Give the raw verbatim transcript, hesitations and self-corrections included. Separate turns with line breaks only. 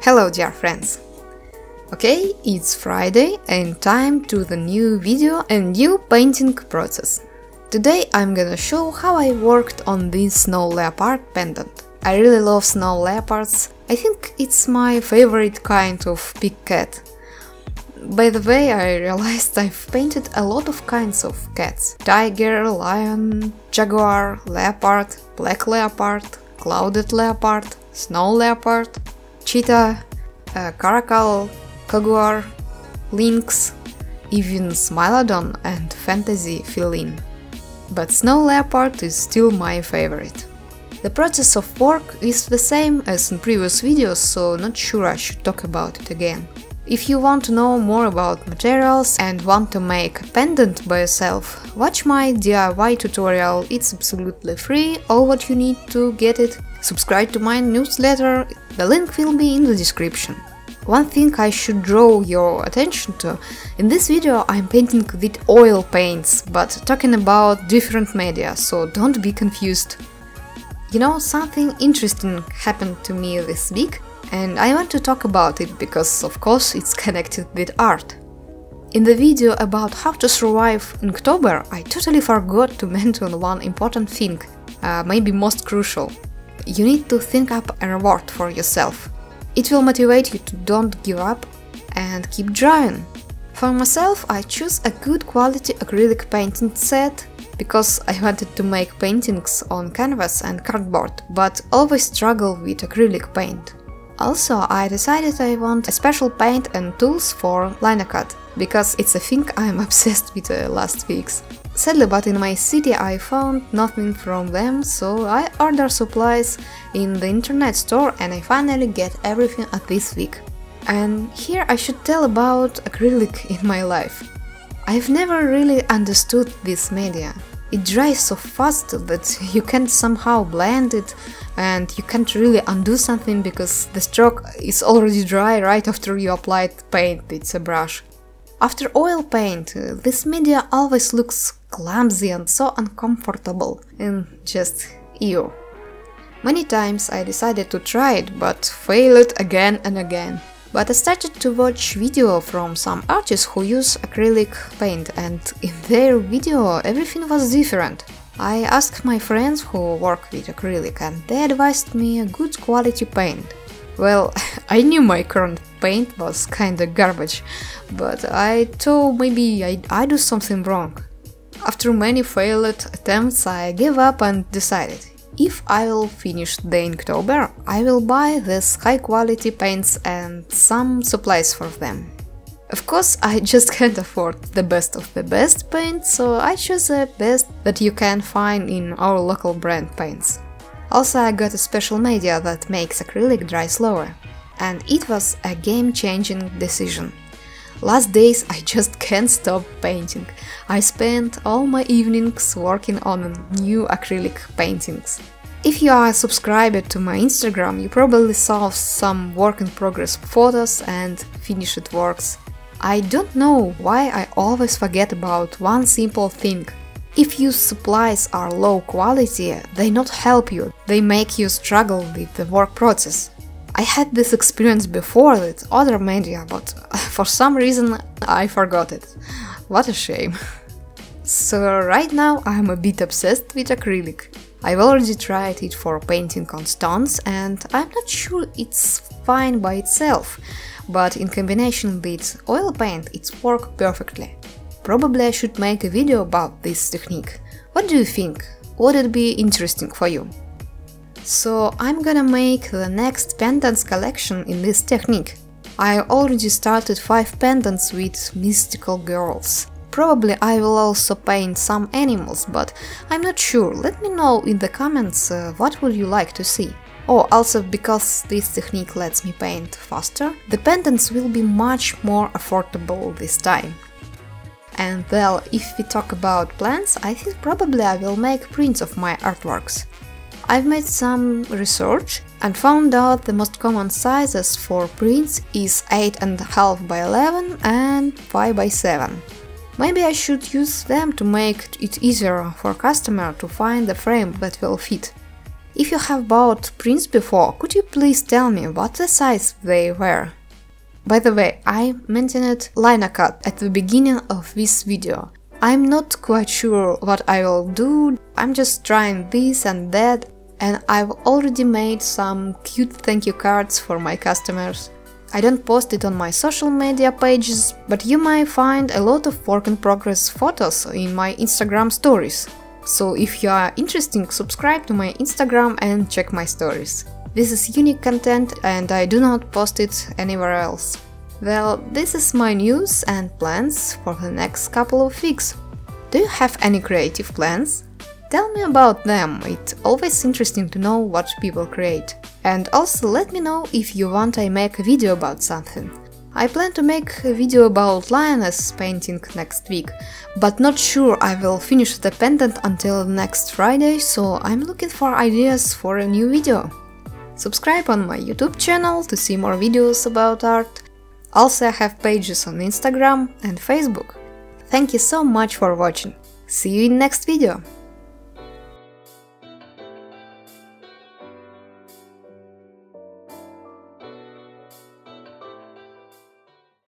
Hello dear friends! Okay, it's Friday and time to the new video and new painting process. Today I'm gonna show how I worked on this snow leopard pendant. I really love snow leopards. I think it's my favorite kind of big cat. By the way, I realized I've painted a lot of kinds of cats. Tiger, lion, jaguar, leopard, black leopard, clouded leopard, snow leopard, cheetah, uh, caracal, jaguar, lynx, even smilodon and fantasy feline. But snow leopard is still my favorite. The process of work is the same as in previous videos, so not sure I should talk about it again. If you want to know more about materials and want to make a pendant by yourself, watch my D I Y tutorial, it's absolutely free, all what you need to get it. Subscribe to my newsletter, the link will be in the description. One thing I should draw your attention to, in this video I'm painting with oil paints, but talking about different media, so don't be confused. You know, something interesting happened to me this week, and I want to talk about it because, of course, it's connected with art. In the video about how to survive in October, I totally forgot to mention one important thing, uh, maybe most crucial. You need to think up a reward for yourself. It will motivate you to don't give up and keep drawing. For myself, I choose a good quality acrylic painting set, because I wanted to make paintings on canvas and cardboard, but always struggle with acrylic paint. Also, I decided I want a special paint and tools for Linocut, because it's a thing I'm obsessed with the last weeks. Sadly, but in my city I found nothing from them, so I ordered supplies in the internet store and I finally get everything at this week. And here I should tell about acrylic in my life. I've never really understood this media. It dries so fast that you can't somehow blend it and you can't really undo something because the stroke is already dry right after you applied paint, it's a brush. After oil paint, this media always looks clumsy and so uncomfortable and just ew. Many times I decided to try it, but failed again and again. But I started to watch video from some artists who use acrylic paint, and in their video everything was different. I asked my friends who work with acrylic and they advised me a good quality paint. Well, I knew my current paint was kinda garbage, but I thought maybe I, I do something wrong. After many failed attempts I gave up and decided, if I will finish the Inktober, I will buy these high quality paints and some supplies for them. Of course, I just can't afford the best of the best paint, so I choose the best that you can find in our local brand paints. Also, I got a special media that makes acrylic dry slower, and it was a game-changing decision. Last days I just can't stop painting. I spent all my evenings working on new acrylic paintings. If you are a subscriber to my Instagram, you probably saw some work-in-progress photos and finished works. I don't know why I always forget about one simple thing. If your supplies are low quality, they not help you, they make you struggle with the work process. I had this experience before with other media, but for some reason I forgot it. What a shame. So right now I'm a bit obsessed with acrylic. I've already tried it for painting on stones and I'm not sure it's fine by itself, but in combination with oil paint it's worked perfectly. Probably I should make a video about this technique. What do you think? Would it be interesting for you? So I'm gonna make the next pendants collection in this technique. I already started five pendants with mystical girls. Probably I will also paint some animals, but I'm not sure. Let me know in the comments uh, what would you like to see. Oh, also because this technique lets me paint faster, the pendants will be much more affordable this time. And well, if we talk about plants, I think probably I will make prints of my artworks. I've made some research and found out the most common sizes for prints is eight and a half by eleven and five by seven. Maybe I should use them to make it easier for customer to find the frame that will fit. If you have bought prints before, could you please tell me what the size they were? By the way, I mentioned liner cut at the beginning of this video. I'm not quite sure what I will do, I'm just trying this and that, and I've already made some cute thank you cards for my customers. I don't post it on my social media pages, but you might find a lot of work in progress photos in my Instagram stories. So if you are interested, subscribe to my Instagram and check my stories. This is unique content and I do not post it anywhere else. Well, this is my news and plans for the next couple of weeks. Do you have any creative plans? Tell me about them, it's always interesting to know what people create. And also let me know if you want I make a video about something. I plan to make a video about lioness painting next week, but not sure I will finish the pendant until next Friday, so I'm looking for ideas for a new video. Subscribe on my YouTube channel to see more videos about art. Also I have pages on Instagram and Facebook. Thank you so much for watching. See you in next video.